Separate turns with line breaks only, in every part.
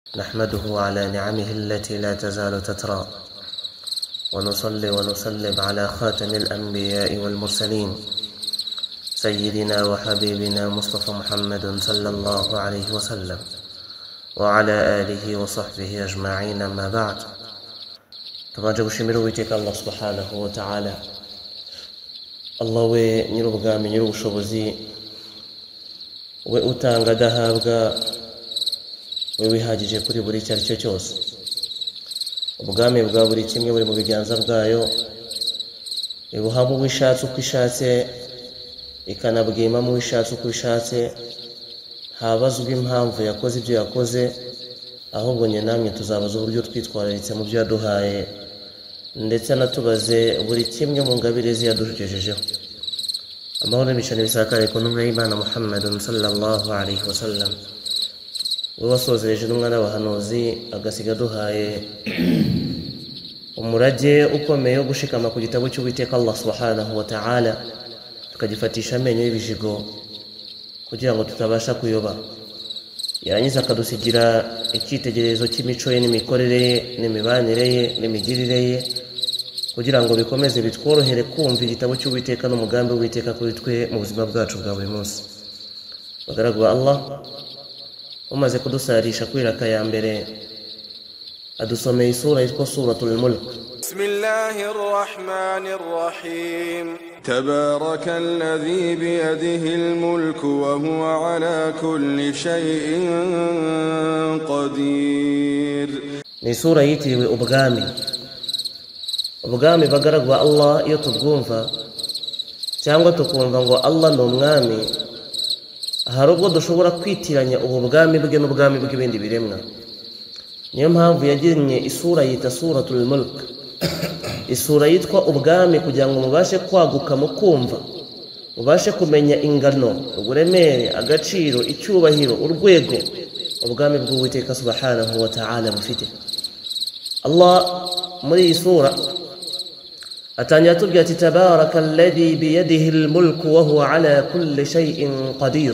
نحمده على نعمه التي لا تزال تترى، ونصلي ونسلم على خاتم الأنبياء والمرسلين سيدنا وحبيبنا مصطفى محمد صلى الله عليه وسلم وعلى آله وصحبه أجمعين. ما بعد، تباجه بشمرويتك الله سبحانه وتعالى. الله we nyirubwami nyirubushobozi, we utanga dahabwa, we wihagije kuri buri cyari cyo cyose. Ubwami bwa buri kimwe buri mu biganza bwayo, ibuhamo wishatse uko ishatse, ikanabwima mu wishatse uko ishatse. Habazwa impamvu yakoze ibyo yakoze, ahubwo nye namwe tuzabaza uburyo twitwararitse mu byo yaduhaye, ndetse anatubaze buri kimwe mu ngabire ze yadujejejeho. Amahoro n'imishani bisakare ku ntumwa y'Imana Muhammadun sallallahu alaihi wasallam, we wasozereje n'umwana w'abahanuzi agasiga duhaye umurage ukomeye wo gushikama ku gitabo cy'Uwiteka Allah subhanahu wa ta'ala, tukagifatisha amenyo y'ibijigo kugira ngo tutabasha kuyoba. Yarangiza akadusigira icyitegererezo cy'imico ye n'imikorere ye n'imibanire ye n'imigirire ye, kugira ngo bikomeze bitworohere kumva igitabo cy'Uwiteka n'umugambi w'Uwiteka kuri twe mu buzima bwacu bwa buri munsi. Bagaragu ba Allah, umaze kudusarisha kwiraka ya mbere, adusomeye isura yitwa suratul mulk.
Bismillahir rahmanir rahim. تبارك الذي بيده الملك وهو على كل شيء قدير.
ni sura yitiriwe ubwami. Ubwami bagaragu ba Allah, iyo tubwumva cyangwa tukumva ngo Allah ni umwami, hari ubwo dushobora kwitiranya ubu bwami bwe n'ubwami bw'ibindi biremwa. Niyo mpamvu yagiranye isura yita suratul mulk, isura yitwa ubwami, kugira ngo mubashe kwaguka mu kumva, mubashe kumenya ingano, uburemere, agaciro, icyubahiro, urwego ubwami bw'Uwiteka subhanahu wa ta'ala bufite. Allah muri iyi sura atangira atubwira ati tabaraka alladhi biyadihi almulku wa huwa ala kulli shay'in qadir.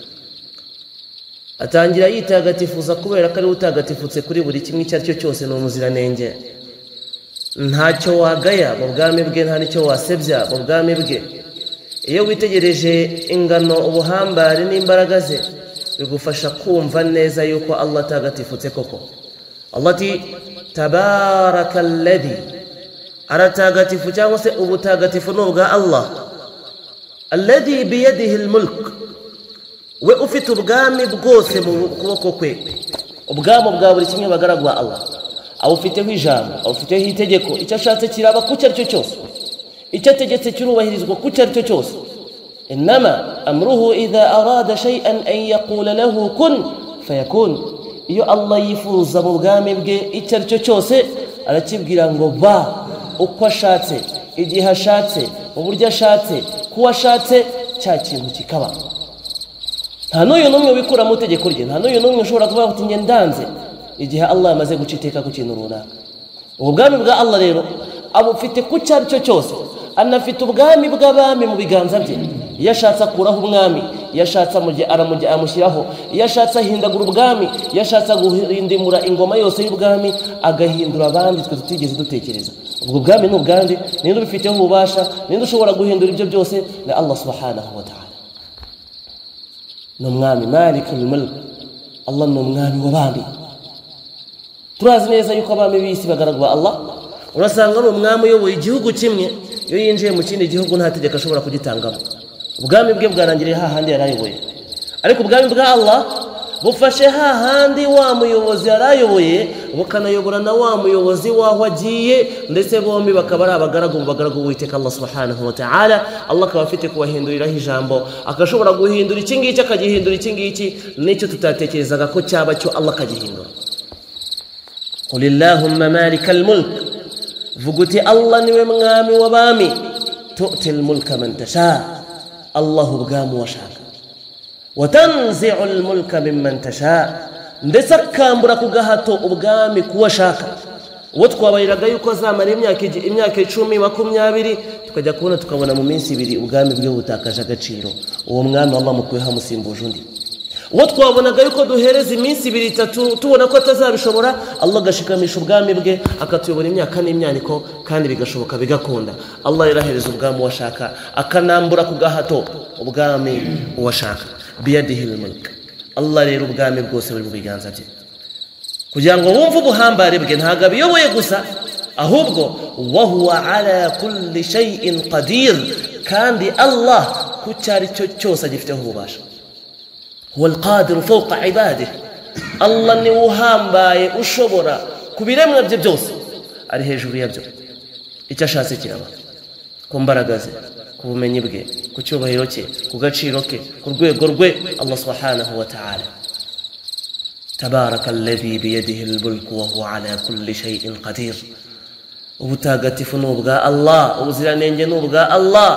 Atangira yitagatifuza kubera ko ari utagatifutse kuri buri kimwe icyo ari cyo cyose, ni umuziranenge. Ntacyo wagaya mu bwami bwe, nta nicyo wasebya mu bwami bwe. Iyo witegereje ingano, ubuhambare n'imbaraga ze, bigufasha kumva neza yuko Allah atagatifutse koko. Allah ati tabaraka alladhi, aratagatifu cyangwa se ubutagatifu ni ubwa Allah. Alladhi biyadihi almulk, we ufite ubwami bwose mu kuboko kwe. Ubwami bwa buri kimwe bagaragwa Allah, awufiteho ijambo, awufiteho itegeko. Icyo ashatse kiraba ku cyo ari cyo cyose, icyo ategetse kirubahirizwa ku cyo ari cyo cyose. Innama amruhu idha arada shay'an an yaqula lahu kun fayakun. Iyo Allah yifuza mu bwami bwe icyo ari cyo cyose, arakibwira ngo ba, uko ashatse, igihe ashatse, mu buryo ashatse, kuwa ashatse, cya kintu kikaba. Nta n'uyu n'umwe wikura mu itegeko rye, nta n'uyu n'umwe ushobora kuvuga ati nge ndanze igihe Allah yamaze guca iteka ku kintu runaka. Ubwami bwa Allah rero abufite ku cyo ari cyo cyose. Anafite ubwami bw'abami mu biganza bye. Iyo ashatse akuraho umwami, iyo ashatse amushyiraho, iyo ashatse ahindagura ubwami, iyo ashatse guhindimura ingoma yose y'ubwami, agahindura abandi twe tutigeze dutekereza. Ubwo bwami ni ubwande, ninde ubifiteho ububasha, ninde ushobora guhindura ibyo byose? Ni Allah subhanahu wa ta'ala. Ni umwami malikul mulk. Allah ni umwami w'abami. Turazi neza yuko abami b'isi bagaragwa Allah. Urasanga ari umwami uyoboye igihugu kimwe, iyo yinjiye mu kindi gihugu nta tegeko ashobora kugitangamo. Ubwami bwe bwarangiriye hahandi yarayoboye. Ariko ubwami bwa Allah bufashe hahandi wa muyobozi yarayoboye, bukanayobora na wa muyobozi waho agiye, ndetse bombi bakaba ari abagaragu b'Uwiteka Allah subhanahu wa ta'ala. Allah akaba afite kubahinduriraho ijambo, akashobora guhindura iki ngiki akagihindura iki ngiki, n'icyo tutatekerezaga ko cyaba cyo Allah akagihindura. Qul Allahumma malikal mulk, vuguti Allah niwe mwami w'abami. Tu'til mulka man tasha, Allah ubwami washaka. Watanzi'u al-mulka mimman tasha, ndetse akambura ku gahato ubwami kuwashaka. Uwo twabariraga yuko azamara imyaka 10, 20, tukajya kubona tukabona mu minsi 2 ubwami bwe butakaje agaciro. Uwo mwami Allah mukuyeho musimbuje undi. uwo twabonaga yuko duhereza iminsi 2-3 tubona ko atazabishobora, Allah agashikamisha ubwami bwe akatuyobora imyaka n'imyaniko kandi bigashoboka bigakunda. Allah yarahereza ubwami washaka akanambura ku gahato ubwami uwashaka. Biyadihil mulk. Allah rero ubwami bwose buri mu biganza bye, kugira ngo wumve ubuhambare bwe. Ntago abiyoboye gusa, ahubwo wa huwa ala kulli shay'in qadir, kandi Allah ku cyari cyo cyose agifiteho ububasha. huwa alqadiru fawqa ibadihi, Allah ni uhambaye ushobora kubiremwa bye byose, ari hejuru yabyo. Icyo ashatse kiraba, ku mbaraga ze, ku bumenyi bwe, ku cyubahiro cye, ku gaciro ke, ku rwego rwe. Allah subhanahu wa ta'ala, tabaraka alladhi biyadihi almulku wa huwa ala kulli shay'in qadir. Ubutagatifu n'ubwa Allah, ubuziranenge n'ubwa Allah,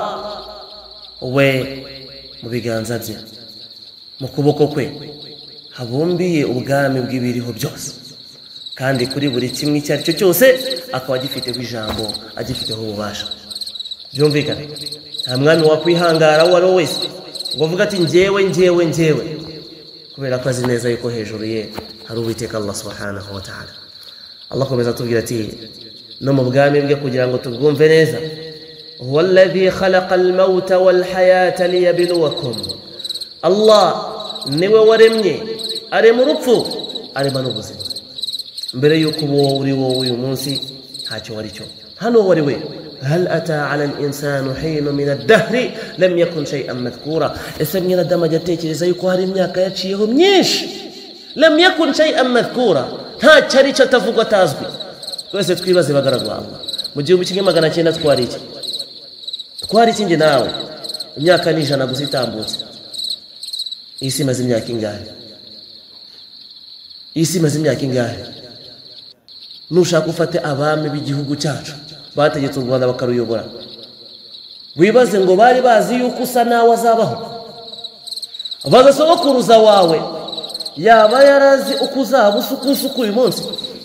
we mu biganza bye, mu kuboko kwe habumbiye ubwami bw'ibiriho byose, kandi kuri buri kimwe icyo ari cyo cyose akaba agifiteho ijambo, agifiteho ububasha. Byumvikana, nta mwami wakwihangara uwo ari we wese ngo avuga ati njyewe, kubera ko azi neza yuko hejuru ye hari Uwiteka Allah subhanahu wa ta'ala. Allah komeza tubwira ati no mu bwami bwe kugira ngo tubwumve neza, huwa alladhi khalaqa al-mauta wal hayata liyabluwakum. Allah niwe waremye arema urupfu arema n'ubuzima. Mbere yuko uri wowe uyu munsi ntacyo wari cyo, hano wari we. هل أتى على الإنسان حين من الدهر لم يكن شيئا مذكورا. اسمي ندم جتيكي yuko hari imyaka yaciyeho myinshi, لم يكن شيئا مذكورا, nta cyari cyatavugwa tazwi. Twese twibaze bagaragwa Allah, mu gihe ubikige 900 twari iki nge nawe, imyaka ni 100 gusa itambutse. Isi maze imyaka ingahe? Isi maze imyaka ingahe? Nushaka ufate abami b'igihugu cyacu bategetse u Rwanda bakaruyobora, wibaze ngo bari bazi yuko usa nawe azabaho? Bagasobokuruza wawe yaba yarazi uko uzaba usukusuku uyu munsi?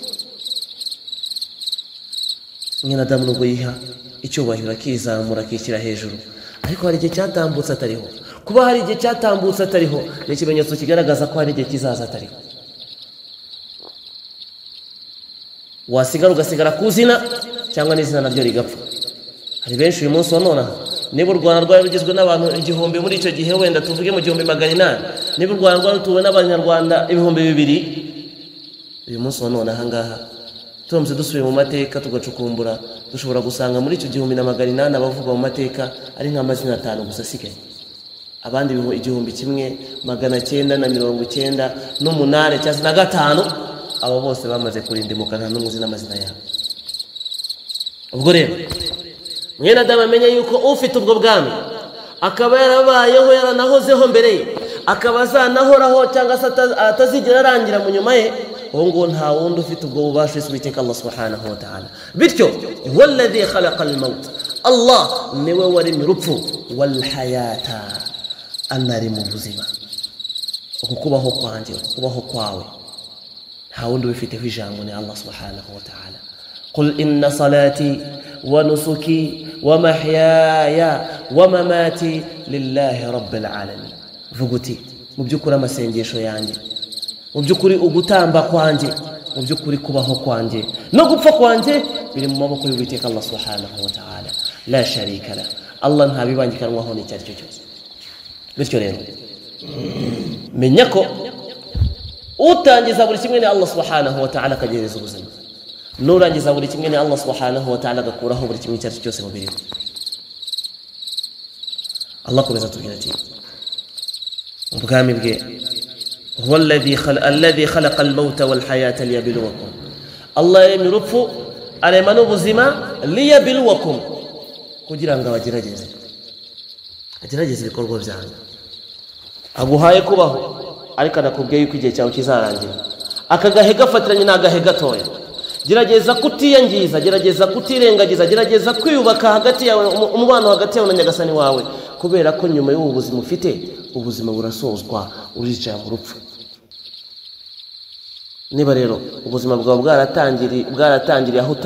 Nyina Adamu nubwo yiha icyubahiro akizamura akishyira hejuru, ariko hari igihe cyatambutse atariho. Kuba hari igihe cyatambutse atariho ni ikimenyetso kigaragaza ko hari igihe kizaza atariho. Wasigara ugasigara kuzina cyangwa n'izina naryo rigapfa. Hari benshi uyu munsi none, niba u Rwanda rwari rugizwe n'abantu 1000 muri icyo gihe, wenda tuvuge mu 1800, niba u Rwanda rwari tuwe n'abanyarwanda 2000, uyu munsi none ahangaha turamutse dusubiye mu mateka tugacukumbura, dushobora gusanga muri icyo 1800 abavuga mu mateka ari nk'amazina 5 gusa asigaye. Abandi 1998 cyangwa 5 abo bose bamaze kurindimuka, nta n'umwe uzi n'amazina yabo. Ubwo rero mwene Adamu amenye yuko ufite ubwo bwami akaba yarabayeho yaranahozeho mbere ye, akaba azanahoraho cyangwa se atazigera arangira mu nyuma ye, uwo ngo nta wundi ufite ubwo bubasha Uwiteka Allah subhanahu wa ta'ala. Bityo walladhi khalaqa al-maut, Allah niwe waremye urupfu, wal hayata, anari mu buzima. Ukubaho kwanjye, ukubaho kwawe nta wundi ubifiteho ijambo ni Allah subhanahu wa ta'ala. قل إن صلاتي ونسكي ومحياي ومماتي لله رب العالمين. vuguti mu byukuri amasengesho yanjye, mu byukuri ugutamba kwanjye, mu byukuri kubaho kwanjye no gupfa kwanjye biri mu maboko y'Uwiteka Allah subhanahu wa ta'ala, la sharika la. Allah ntabibangikanwaho n'icyo ari cyo cyose. Bityo rero menya ko utangiza buri kimwe ni Allah subhanahu wa ta'ala akagereza ubuzima, nurangiza buri kimwe ni Allah subhanahu wa ta'ala agakuraho buri kimwe cyose cyose mu biri. Allah komeza tubwira ati ubwami bwe, huwa alladhi khalaqa al-mauta wal hayata liyabluwakum. Allah yaremye urupfu arema n'ubuzima, liyabluwakum, kugira ngo agerageze ibikorwa byanyu. Aguhaye kubaho ariko anakubwiye yuko igihe cyawe kizarangira, akagahe gafatiranye n'agahe gatoya. Gerageza kutiyangiza, gerageza kutirengagiza, gerageza kwiyubaka hagati yawe, umubano hagati yawe na Nyagasani wawe, kubera ko nyuma y'ubu buzima ufite, ubuzima burasozwa, uricara mu rupfu. Niba rero ubuzima bwawe bwaratangiriye aho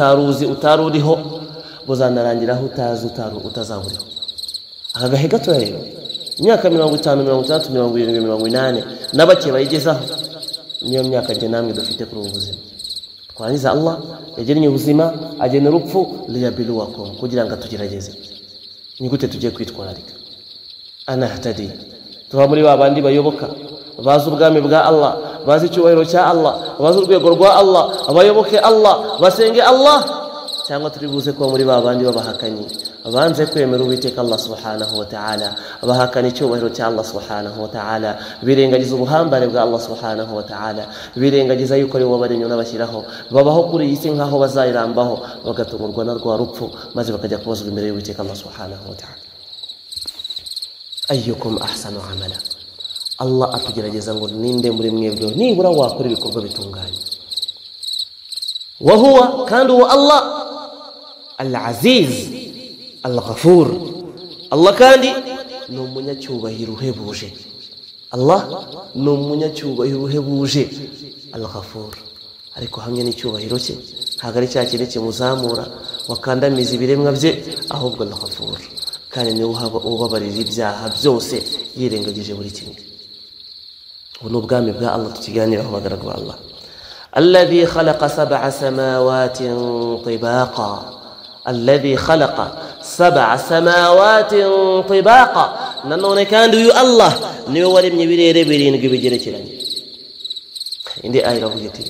utaruriho, buzanarangira aho utazaburiho. Akagahe gatoya rero imyaka 50 60 70 80 n'abake bayigezaho niyo myaka nge namwe dufite kuri ubuzima twangiza Allah yagennye ubuzima agena urupfu liyabiluwakum kugira ngo tugerageze ni gute tugiye kwitwararika ana hatadi tuba muri babandi bayoboka bazi ubwami bwa Allah bazi icyubahiro cya Allah bazi urwego rwa Allah abayoboke Allah basenge Allah cyangwa turi buze kuba muri babandi babahakanyi abanze kwemera uwiteka Allah subhanahu wa ta'ala abahakana icyubahiro cya Allah subhanahu wa ta'ala birengagiza ubuhambare bwa Allah subhanahu wa ta'ala birengagiza yuko ari wo baremye n'abashyiraho babaho kuri iyi si nkaho bazayirambaho bagatungurwa na rwa rupfu maze bakajya kubazwa imbere y'uwiteka Allah subhanahu wa ta'ala ayyukum ahsanu amala Allah atugerageza ngo ninde muri mwebwe nibura wakora ibikorwa bitunganye wa huwa kandi wa Allah al-aziz al-ghafur Allah kandi ni umunyacyubahiro uhebuje Allah ni umunyacyubahiro uhebuje al-ghafur ariko hamwe n'icyubahiro cye ntabwo ari cya kintu kimuzamura wakandamiza ibiremwa bye ahubwo al-ghafur kandi niwe ubabarira ibyaha byose yirengagije buri kimwe ubu ni ubwami bwa Allah tukiganiraho bagaragu ba Allah الذي خلق 7 سماوات طباقا الذي خلق 7 سماوات طباقا nanone kandi uyu Allah niwe waremye birere birindwi bigerekeranye indi aya iravuga iti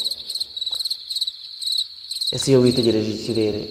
ese iyo witegereje ikirere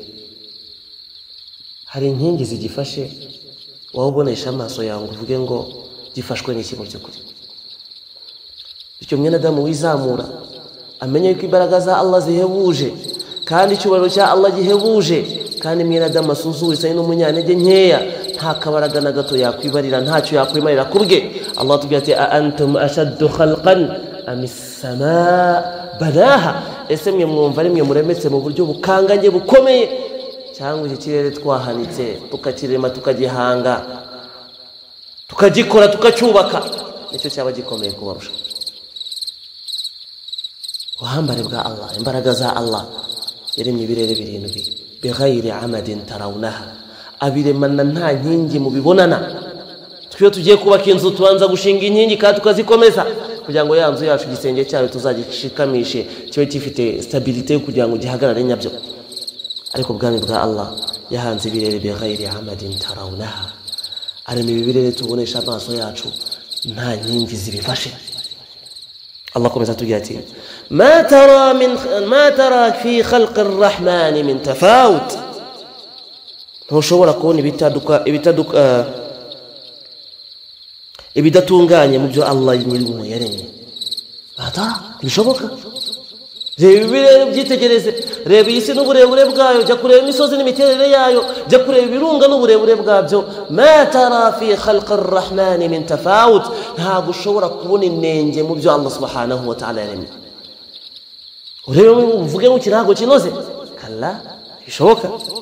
hari inkingi zigifashe wowe ubonesha amaso yawe uvuge ngo gifashwe n'ikintu cy'ukuri bityo mwene Adamu wizamura amenye yuko imbaraga za Allah zihebuje kandi icyubahiro cya Allah gihebuje kandi mwene Adamu asuzuritse n'umunyantege nkeya nta kabaraga na gato yakwibarira ntacyo yakwimarira kubwe Allah tubwira ati antum ashaddu khalqan am as-samaa banaha ese mwe mwumva ari mwe muremetse mu buryo bukanganye bukomeye cyangwa iki kirere twahanitse tukakirema tukagihanga tukagikora tukacyubaka nicyo cyaba gikomeye kubarusha wahambare bwa Allah imbaraga za Allah yaremye ibirere birindwi bighayri amadin tarawunaha abiremana nta nkingi mu bibonana twiyo tugiye kubaka inzu tubanza gushinga inkingi kandi tukazikomeza kugira ngo ya nzu yacu igisenge cyayo tuzagishikamishe cyo gifite stabilité kugira ngo gihagarare nyabyo ariko ubwami bwa Allah yahanze ibirere bighayri amadin tarawunaha aremye ibirere tubonesha amaso yacu nta nkingi zibifashe الله كما تقول ما ترى في خلق الرحمن من تفاوت هو شobora kubona ibidatunganye mu byo Allah nyir'umuntu yaremye bishoboka reba ibirere byitegereze reba isi n'uburebure bwayo jya kureba imisozi n'imiterere yayo jya kureba ibirunga n'uburebure bwabyo ma tara fi khalq ar-rahman min tafawut ntabwo ushobora kubona inenge mu byo Allah subhanahu wa ta'ala yaremye urebe uvuge ngo kirago kinoze kalla bishoboka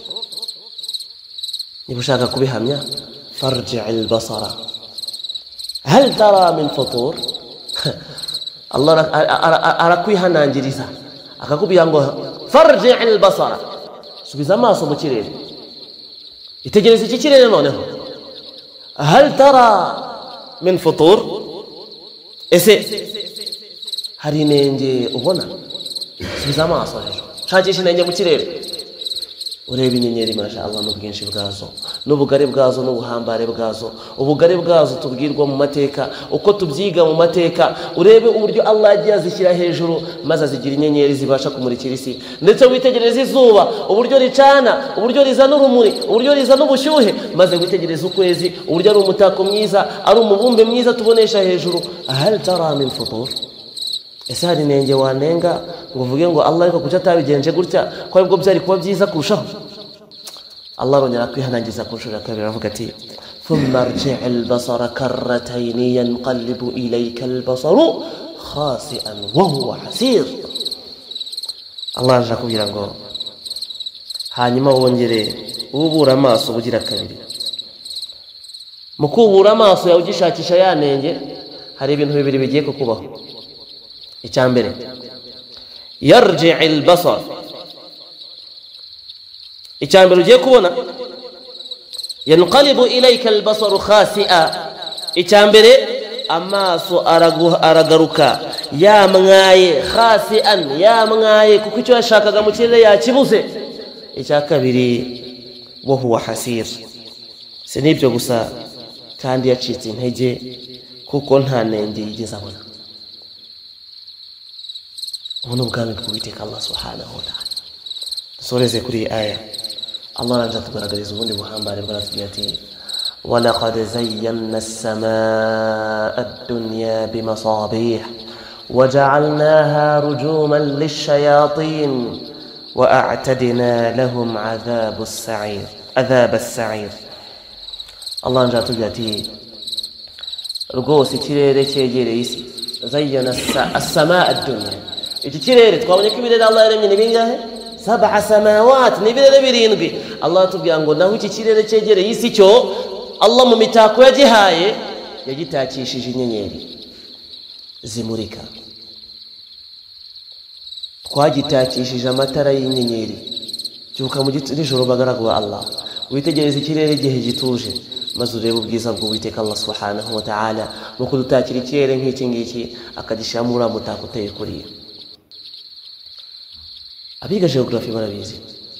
niba ushaka kubihamya farji' al-basara hal tara min futur Allah arakwihanangiriza akakubwira ngo farji' al-basara subiza amaso mu kirere itegereze iki kirere noneho hal tara min futur ese hari inenge ubona subiza amaso rero shakisha inenge mu kirere urebe inyenyeri masha Allah n'ubwinshi bwazo n'ubugari bwazo n'ubuhambare bwazo ubugari bwazo tubwirwa mu mateka uko tubyiga mu mateka urebe uburyo Allah yagiye azishyira hejuru maze azigira inyenyeri zibasha kumurikira isi ndetse witegereze izuba uburyo ricana uburyo rizana urumuri uburyo rizana ubushyuhe maze witegereze ukwezi uburyo ari umutako mwiza ari umubumbe mwiza tubonesha hejuru hal tara min futur ese hari inenge wanenga ngo uvuge ngo Allah ariko kuki atabigenje gutya ko aribwo byari kuba byiza kurushaho Allah arongera kwihanangiza kunshura kabiri aravuga ati thumma arji' al-basara karratayn yanqalibu ilayka al-basaru khasi'an wa huwa hasir Allah arakubwira ngo hanyuma wongere ubura amaso bugira kabiri mu kubura amaso yawe ugishakisha yanenge hari ibintu bibiri bigiye kukubaho icyambere yarji' al-basar icyambere ugiye kubona yanqalibu ilayka al-basar khasi'a icyambere amaso aragaruka yamwaye khasian yamwaye kuko icyo yashakaga mu kirere yakibuze icyakabiri wa huwa hasir se nibyo gusa kandi yacitse intege kuko nta nenge yigeze abona ubu n'ubwami bw'Uwiteka Allah subhanahu wa ta'ala dusoreze kuri aya Allah aranja tugaragariza ubundi buhambare bw'aratubwira ati ولقد زينا السماء الدنيا بمصابيح وجعلناها رجوما للشياطين وأعتدنا لهم عذاب السعير الله نجاتو جاتي رغوسي kirere cyegereye isi zayyana as-samaa ad-dunya iki kirere twabonye ko ibirere Allah yaremye ni bingahe 7 samawat ni ibirere birindwi Allah tubwira ngo naho iki kirere cyegereye isi cyo Allah mu mitako yagihaye yagitakishije inyenyeri zimurika twagitakishije amatara y'inyenyeri cyuka mu gitijoro bagaragwa Allah witegereza ikirere gihe gituje maze urebe ubwiza bw'Uwiteka Allah subhanahu wa ta'ala mu kudutakira ikirere nk'iki ngiki akagishamura mutako uteye kuriye abiga geography barabizi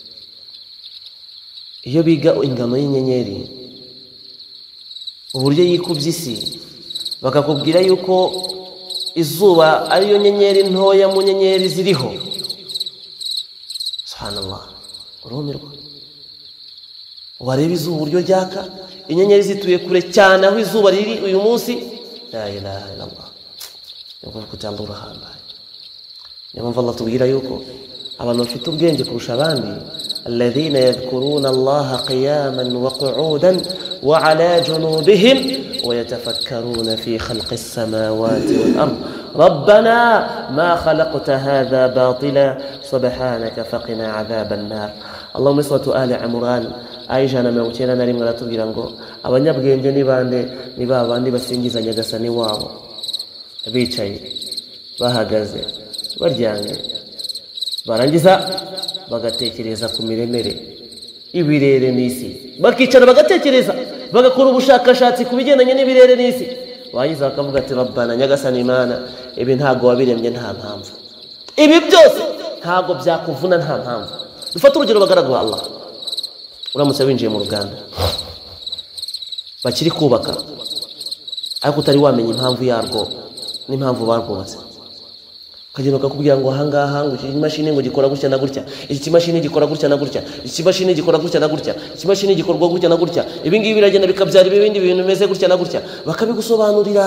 iyo biga ingano y'inyenyeri uburyo yikubye isi bakakubwira yuko izuba ariyo nyenyeri ntoya mu nyenyeri ziriho subhanallah urumirwa wareba izuba uburyo ryaka inyenyeri zituye kure cyane aho izuba riri uyu munsi la ilaha illallah yuko kutamba urahambaye niyo Allah tubwira yuko abantu bafite ubwenge kurusha abandi alladhina yadhkuruna Allah qiyaman wa qu'udan wa ala junubihim wa yatafakkaruna fi khalqis samawati wal ard rabbana ma khalaqta hadha batila subhanaka faqina adhaban nar Allahumma salli ala Imran Aisha na mawukena nari mwaratubwira ngo abanyabwenge ni bande ni babandi basingiza nyagasani wabo bicaye bahagaze baryamye barangiza bagatekereza ku miremere ibirere n'isi bakicara bagatekereza bagakora ubushakashatsi ku bigendanye n'ibirere n'isi wayiza bakavuga ati rabbana nyagasani imana ibi ntago wabiremye nta mpamvu ibi byose ntago byakuvuna nta mpamvu dufata urugero bagaragwa Allah uramutse winjiye mu ruganda bakiri kubaka ariko utari wamenya impamvu yarwo n'impamvu barwubatse kageno kakubwira ngo ahangaha ngo iki mashini ngo gikora gutya na gutya iki mashini gikora gutya na gutya iki mashini gikora gutya na gutya iki mashini gikorwa gutya na gutya ibi ngibi biragenda bikabyara ibindi bintu bimeze gutya na gutya bakabigusobanurira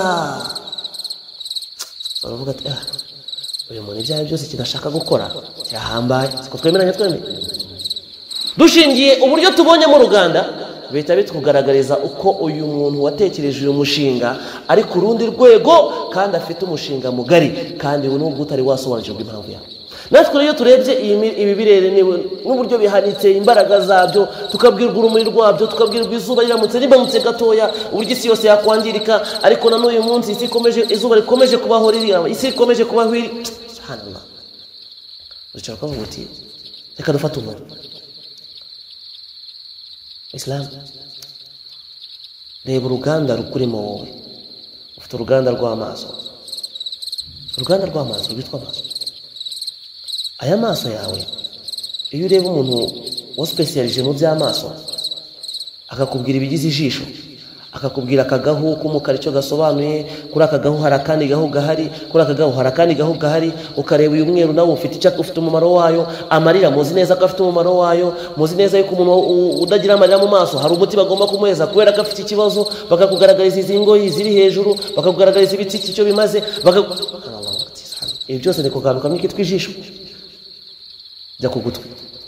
baravuga ati uyu muntu ibyaha byose kidashaka gukora cyahambaye siko twemeranya twembi dushingiye uburyo tubonye mu ruganda bita bitukugaragariza uko uyu muntu watekereje uyu mushinga ari ku rundi rwego kandi afite umushinga mugari kandi nubwo utari wasobanukirwa impamvu yawe natwe iyo turebye ibi birere n'uburyo bihanitse imbaraga zabyo tukabwirwa urumuri rwabyo tukabwirwa izuba riramutse rimanutse gatoya uburyo isi yose yakwangirika ariko na n'uyu munsi izuba rikomeje kubaho isi ikomeje kubaho subhanallah ushaka kuvuga uti reka dufate umuntu Islam reba uruganda rukurimo wowe ufite uruganda rw'amaso rwitwa amaso aya maso yawe iyo ureba umuntu waspecialije mu by'amaso akakubwira ibigize ijisho akakubwira akagahu k'umukara icyo gasobanuye kuri akagahu hari akandi gahu gahari kuri akagahu hari akandi gahu gahari ukareba uyu mweru nawe ufite umumaro wayo amarira muzi neza ko afite umumaro wayo muzi neza yuko umuntu udagira amarira mu maso hari umuti bagomba kumuheza kubera ko afite ikibazo bakakugaragariza izi ngoyi ziri hejuru bakakugaragariza ibitsiki icyo bimaze ibi byose ni kugaruka kamwe kitwa ijisho jya ku gutwi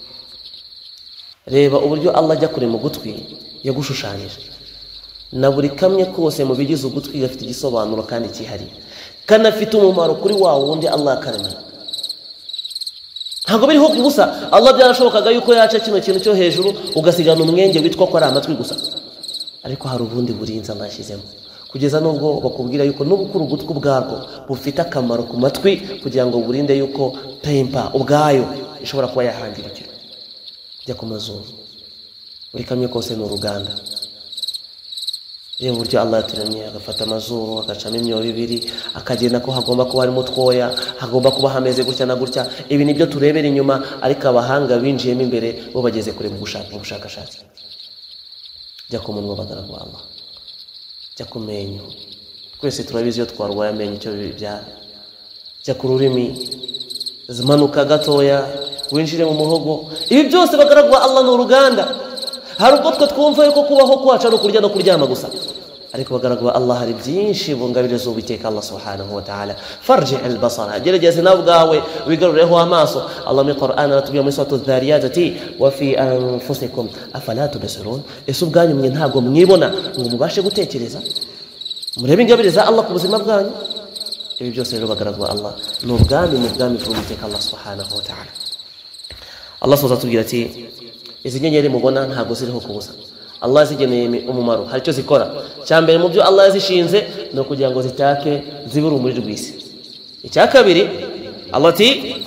reba uburyo Allah ajya kure mu gutwi yagushushanyije na buri kamwe kose mu bigize ugutwi gafite igisobanuro kandi kihari kanafite umumaro kuri wa wundi Allah akaremye ntabwo biriho gusa Allah byarashobokaga yuko yaca kino kintu cyo hejuru ugasigana umwenge witwa ko ari amatwi gusa ariko hari ubundi burinza nashyizemo kugeza nubwo bakubwira yuko n'ubukuru ugutwi ubwarwo bufite akamaro ku matwi kugira ngo burinde yuko tempa ubwayo ishobora kuba yahangirikira jya ku mazuru buri kamwe kose ni uruganda Iyo buryo Allah yaturemye agafata amazuru agacamo imyobo ibiri akagenda ko hagomba kuba harimo twoya hagomba kuba hameze gutya na gutya. Ibi nibyo turebera inyuma, ariko abahanga binjiyemo imbere bo bageze kure mu bushakashatsi. Jya ku munwa bagaragu Allah, jya ku menyo. Twese turabizi iyo twarwaye amenyo icyo bibyara. Jya ku rurimi, zimanuka gatoya winjire mu muhogo. Ibi byose bagaragu Allah ni uruganda. Hari ubwo twe twumva yuko kubaho kwacu ari kurya no kuryama gusa, ariko bagaragwa Allah hari byinshi bungabire z'Uwiteka Allah subhanahu wa ta'ala. Farji al-basara, gerageze nawe ubwawe wigarureho amaso. Allah mu Qur'an aratubwira muri suratu Dhariyat ati wa fi anfusikum afala tubsirun, ese ubwanyu mwe ntabwo mwibona ngo mubashe gutekereza murebe ingabire za Allah ku buzima bwanyu. Ibi byose rero bagaragwa Allah ni ubwami mu bwami bw'Uwiteka Allah subhanahu wa ta'ala. Allah subhanahu atubwira ati izi nyenyeri mubona ntabwo ziriho kubusa, Allah zigeneye umumaro, hari cyo zikora. Cyambere mu byo Allah yazishinze no kugira ngo zitake zibura umuri rw'isi. Icya kabiri Allah ati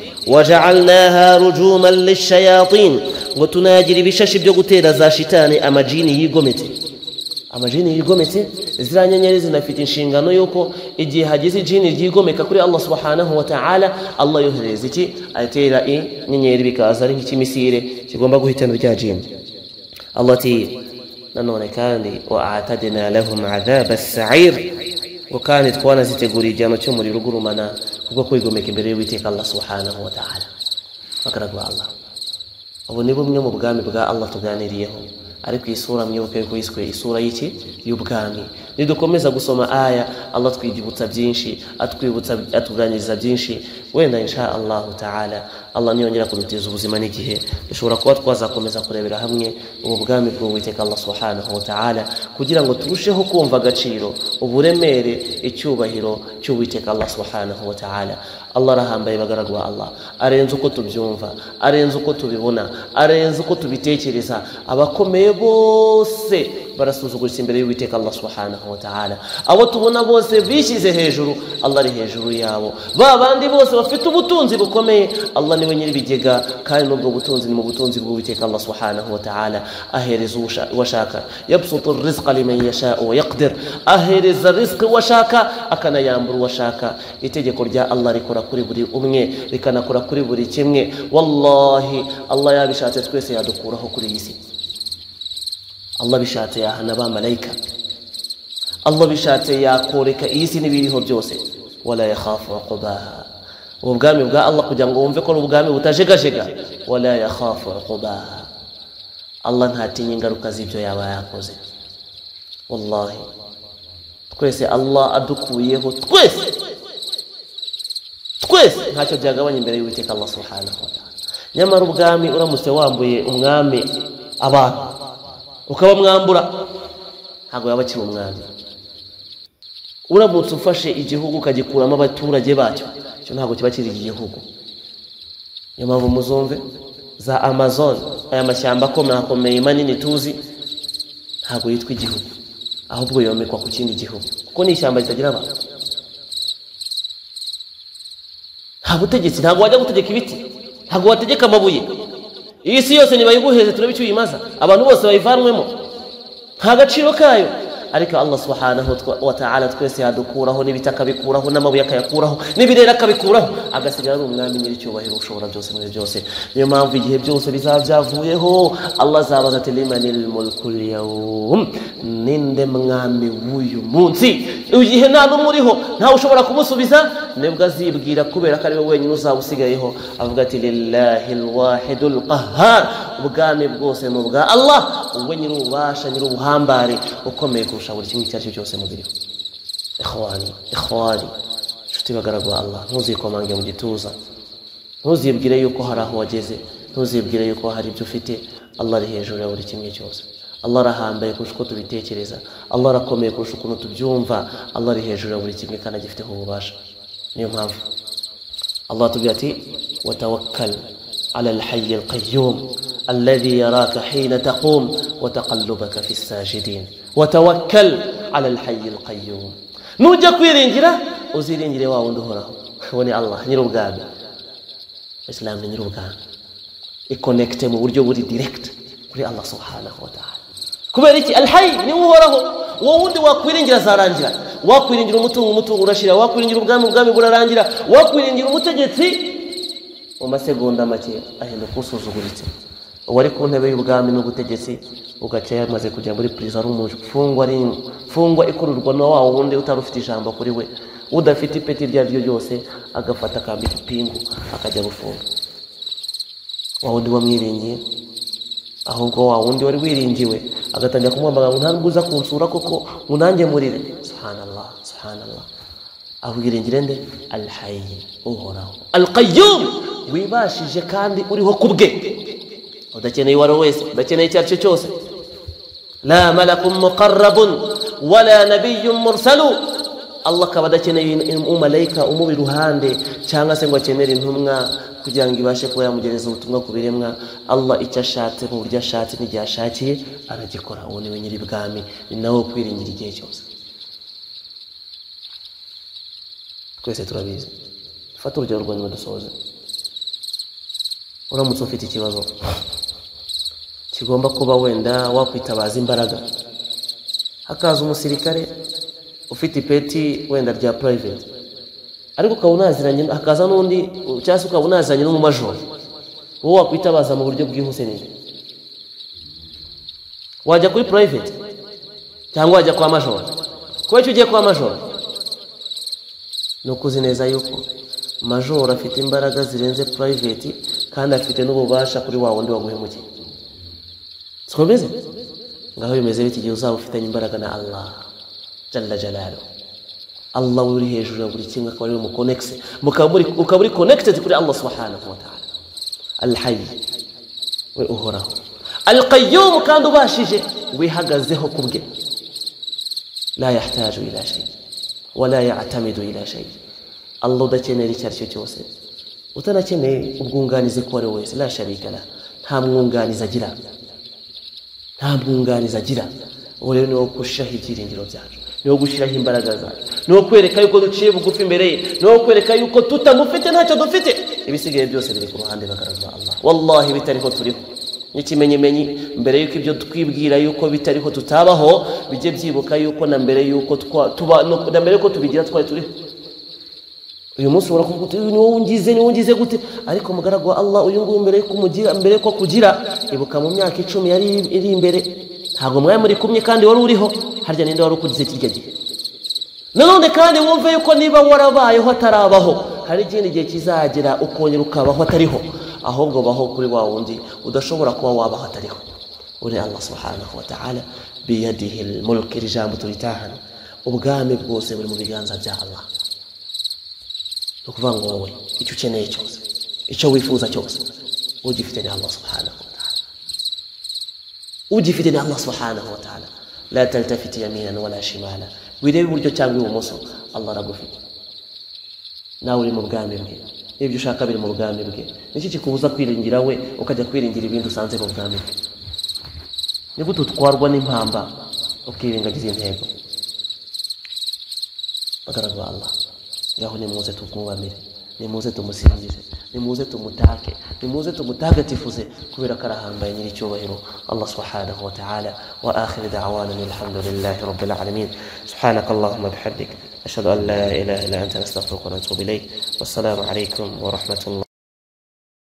waja'alnaha rujuman lishayatin, ngo tunagira ibishashi byo gutera za shitani, amajini yigometse. Amajini yigometse, zira nyenyeri zinafite inshingano yuko igihe hagize ijini ryigomeka kuri Allah subhanahu wa ta'ala, Allah yohereza iki atera inyenyeri bikaza ari nk'ikimisire kigomba guhitana rya jini. Allah ati nanone kandi wa'atadna lahum adhab as-sa'ir, ngo kandi twanazitegura igihano cy'umuriro ugurumana kubwo kwigomeka imbere y'Uwiteka Allah subhanahu wa ta'ala. Bakaragwa Allah, ubu ni bumwe mu bwami bwa Allah tuganiriyeho, ariko isura mwibuke ko yiswe isura y'iki y'ubwami. Nidukomeza gusoma aya Allah twibutsa byinshi, atuganiriza byinshi. Wenda insha Allah ta'ala Allah niyongera kudutiza ubuzima n'igihe dushobora kuba twazakomeza kurebera hamwe ubwami bw'Uwiteka Allah subhanahu wa ta'ala, kugira ngo turusheho kumva agaciro, uburemere, icyubahiro cy'Uwiteka Allah subhanahu wa ta'ala. Allah arahambaye bagaragwa Allah, arenze uko tubyumva, arenze uko tubibona, arenze uko tubitekereza. Abakomeye bose barasuzuguritse imbere y'Uwiteka Allah subhanahu wa ta'ala. Abo tubona bose bishyize hejuru, Allah ari hejuru yabo. Ba bandi bose bafite ubutunzi bukomeye, Allah niwe nyiri bigega, kandi n'ubwo butunzi ni mu butunzi bw'Uwiteka Allah subhanahu wa ta'ala. Ahereza uwashaka, yabsutu rizqa liman yasha wa yaqdir, ahereza rizqi uwashaka akanayambura uwashaka. Itegeko rya Allah rikora kuri buri umwe, rikanakora kuri buri kimwe. Wallahi Allah yabishatse twese yadukuraho kuri iyi si. Allah bishatse yahana ba malaika, Allah bishatse yakoreka iyi si n'ibiriho byose. Wala yakhafu uqbaha, ubwami bwa Allah kugira ngo wumve ko ubwami butajegajega. Wala yakhafu uqbaha, Allah ntatinya ingaruka z'ibyo yaba yakoze. Wallahi twese Allah adukuyeho, twese ntacyo byagabanya imbere y'Uwiteka Allah subhanahu wa ta'ala. Nyamara ubwami uramutse wambuye umwami abantu ukaba mwambura, ntabwo yaba akiri umwami. Uramutse ufashe igihugu ukagikuramo abaturage bacyo, cyo ntabwo kiba kiri igihugu. Niyo mpamvu muzumve za Amazon, aya mashyamba akomeye manini tuzi, ntabwo yitwa igihugu, ahubwo yomekwa ku kindi gihugu, kuko ni ishyamba ritagira abantu. Nta butegetsi, ntabwo wajya gutegeka ibiti, ntabwo wategeka amabuye. Iyi si yose nibayiguheze turabe icyo uyimaza, abantu bose bayivanwemo, nta gaciro kayo. Ariko Allah subhanahu wa ta'ala twese yadukuraho, n'ibitaka bikuraho, n'amabuye akayakuraho, n'ibirere akabikuraho, agasigara ari umwami nyiri cyubahiro ushobora byose muri byose. Niyo mpamvu igihe byose bizaba byavuyeho, Allah azabaza ati limanil mulkul yawm, ninde mwami w'uyu munsi. Igihe nta n'umwe uriho, ntawe ushobora kumusubiza, nibwo azibwira kubera ko ari we wenyine uzaba usigayeho, avuga ati lillahi alwahidul qahhar, ubwami bwose ni ubwa Allah, we nyiri ububasha, nyiri ubuhambare, ukomeye kurusha buri kimwe icyo ari cyo cyose mu biriho. Ikhwani nshuti bagaragwa Allah, ntuzikomange mu gituza, ntuzibwire yuko hari aho wageze, ntuzibwire yuko hari ibyo ufite. Allah ari hejuru ya buri kimwe cyose. Allah arahambaye kurusha uko tubitekereza, Allah arakomeye kurusha ukuntu tubyumva. Allah ari hejuru ya buri kimwe kandi agifiteho ububasha. Niyo mpamvu Allah atubwira ati watawakkal ala al-hayy al-qayyum alladhi yaraka hina taqum wa taqallubaka fi as-sajidin. Watawakkal ala al-hayy al-qayyum, nujya kwiringira uziringire wa wundi uhoraho. Woni Allah nyirubwami, Islam ni nyirubwami, iconnecte mu buryo buri direct kuri Allah subhanahu wa ta'ala. Kubera iki? Al-hayy ni uhoraho, wowe wundi wakwiringira azarangira. Wakwiringira umutungo urashira, wakwiringira ubwami burarangira, wakwiringira umutegetsi mu masegonda make ahinduka usuzuguritse. Wari ku ntebe y'ubwami n'ubutegetsi ugaca yamaze kujya muri prison ari umufungwa ikururwa na wa wundi utarufite ijambo kuri we, udafite ipeti ryo ryose, agafata akambika ipingu akajya gufunga. Wa wundi wamwiringiye, ahubwo wa wundi wari wiringiwe agatangira kumwambaga ngo ntabwo uza kunsura koko ngo nanjye murire. Subhanallah, subhanallah. Ahwiringire nde? Al-Hayy, uhoraho, Al-Qayyum, wibashije kandi uriho kubwe, udakeneye uwari wese, udakeneye icyo aricyo cyose. La malakun muqarrabun wala nabiyyun mursalu. Allah akaba adakeneye umumalayika umuri iruhande cyangwa se ngo akenere intumwa kugira ngo ibashe kuba yamugereza ubutumwa ku biremwa. Allah icyo ashatse mu buryo ashatse n'igihe ashakiye aragikora. Uwo niwe nyiri bwami, ni nawe kwiringira igihe cyose. Twese turabizi. Fata urugero rwa nyuma dusoze. Uramutse ufite ikibazo kigomba kuba wenda wakwitabaza imbaraga, hakaza umusirikare ufite ipeti wenda rya private, ariko ukaba unaziranye, hakaza n'undi cyangwa se ukaba unaziranye n'umumajoro, wowe wakwitabaza mu buryo bwihuse neza. Wajya kuri private cyangwa wajya kwa majoro? Kuba icyo ugiye kwa majoro ni ukuzi neza yuko majoro afite imbaraga zirenze private kandi afite n'ububasha kuri wa wundi waguhemukiye. Siko bimeze? Ngaho bimeze biti gihe uzaba ufitanye imbaraga na Allah jalla jalaluhu. Allah uri hejuru ya buri kimwe, akaba ari mu connect, ukaba uri connected kuri Allah subhanahu wa ta'ala. Al-Hayy, we uhoraho, Al-Qayyum, kandi ubashije wihagazeho kubwe. La yahtaju ila shay wala ya'tamidu ila shay. Allah udakenera icyo aricyo cyose, utanakeneye ubwunganizi ko ari wese. La sharika la, nta mwunganizi agira, nta mwunganizi agira. Uwo rero niwo gushiraho ibyiringiro byacu, niwo gushyiraho imbaraga zacu, niwo kwereka yuko duciye bugufi imbere ye, niwo kwereka yuko tutamufite ntacyo dufite. Ibisigaye byose biri ku ruhande bagaragaza Allah. Wallahi bitariho turiho. N'ikimenyimenyi mbere yuko ibyo twibwira yuko bitariho tutabaho, bijye byibuka yuko na mbere yuko na mbere yuko tubigira twari turiho. Uyu munsi urakuvuga uti niwo ungize gute, ariko mugaragu wa Allah uyu nguyu mbere ko kugira, ibuka mu myaka 10 yari iri imbere, ntabwo mwari muri kumwe kandi wari uriho. Harya ninde wari ukugize kirya gihe? Nanone kandi wumve yuko niba warabayeho atarabaho, hari ikindi gihe kizagera ukongera ukabaho atariho, ahubwo baho kuri wa wundi udashobora kuba wabaho atariho. Uri Allah subhanahu wa ta'ala, biyadihi al-mulk, ijambo turitahana, ubwami bwose buri mu biganza bya Allah. Ukuvuga ngo wowe icyo ukeneye cyose, icyo wifuza cyose, ugifite ni Allah subhanahu wa ta'ala, ugifite ni Allah subhanahu wa ta'ala. La taltafiti yaminan wala shimala, wirebe iburyo cyangwa ibumoso, Allah aragufite. Nawe uri mu bwami bwe, ibyo ushaka biri mu bwami bwe. Niki kikubuza kwiringira we ukajya kwiringira ibindi usanze mu bwami bwe? Ni gute utwarwa n'impamba ukirengagiza intego? Bagaragwa Allah, ngaho nimuze tumwubamire, nimuze tumusingize, nimuze tumutake, nimuze tumutagatifuze, kubera karahambaye nyiri cyubahiro Allah subhanahu wa ta'ala. Wa akhir da'wana alhamdulillahi rabbil alamin. Subhanaka Allahumma bihamdik, ashhadu an la ilaha illa anta, nastaghfiruka wa natubu ilayk. Wassalamu alaykum wa rahmatullah.